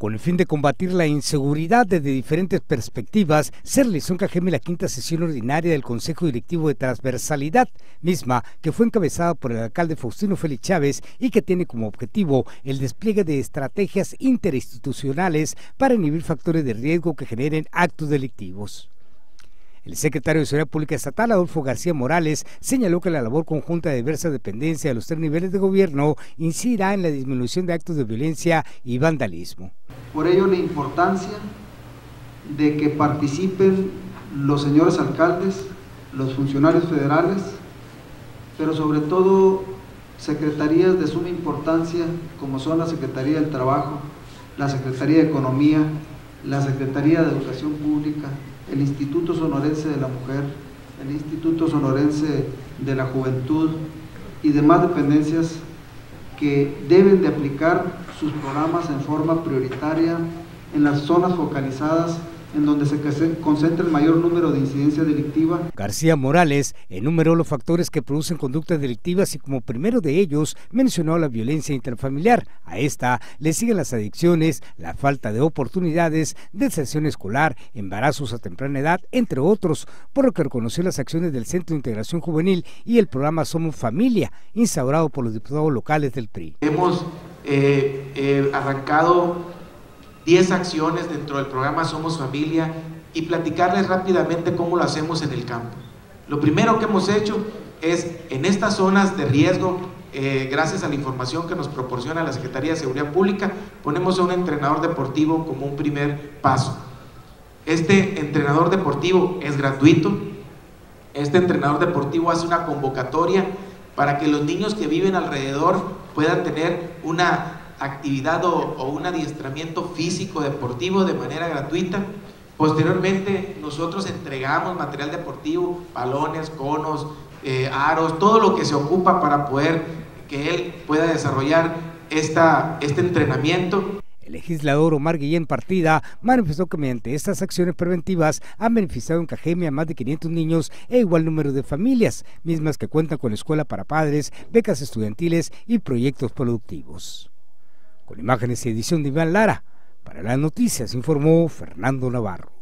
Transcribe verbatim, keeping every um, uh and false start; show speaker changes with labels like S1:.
S1: Con el fin de combatir la inseguridad desde diferentes perspectivas, se realizó en Cajeme la quinta sesión ordinaria del Consejo Directivo de Transversalidad, misma que fue encabezada por el alcalde Faustino Félix Chávez y que tiene como objetivo el despliegue de estrategias interinstitucionales para inhibir factores de riesgo que generen actos delictivos. El secretario de Seguridad Pública Estatal, Adolfo García Morales, señaló que la labor conjunta de diversas dependencias de los tres niveles de gobierno incidirá en la disminución de actos de violencia y vandalismo.
S2: Por ello, la importancia de que participen los señores alcaldes, los funcionarios federales, pero sobre todo secretarías de suma importancia como son la Secretaría del Trabajo, la Secretaría de Economía, la Secretaría de Educación Pública, el Instituto Sonorense de la Mujer, el Instituto Sonorense de la Juventud y demás dependencias que deben de aplicar sus programas en forma prioritaria en las zonas focalizadas en donde se concentra el mayor número de incidencia delictiva.
S1: García Morales enumeró los factores que producen conductas delictivas y como primero de ellos mencionó la violencia intrafamiliar. A esta le siguen las adicciones, la falta de oportunidades, deserción escolar, embarazos a temprana edad, entre otros, por lo que reconoció las acciones del Centro de Integración Juvenil y el programa Somos Familia, instaurado por los diputados locales del P R I.
S3: Hemos eh, eh, arrancado diez acciones dentro del programa Somos Familia y platicarles rápidamente cómo lo hacemos en el campo. Lo primero que hemos hecho es en estas zonas de riesgo, eh, gracias a la información que nos proporciona la Secretaría de Seguridad Pública, ponemos a un entrenador deportivo como un primer paso. Este entrenador deportivo es gratuito, este entrenador deportivo hace una convocatoria para que los niños que viven alrededor puedan tener una actividad o, o un adiestramiento físico deportivo de manera gratuita. Posteriormente nosotros entregamos material deportivo, balones, conos, eh, aros, todo lo que se ocupa para poder que él pueda desarrollar esta, este entrenamiento.
S1: El legislador Omar Guillén Partida manifestó que mediante estas acciones preventivas han beneficiado en Cajeme a más de quinientos niños e igual número de familias, mismas que cuentan con escuela para padres, becas estudiantiles y proyectos productivos. Con imágenes y edición de Iván Lara, para las noticias informó Fernando Navarro.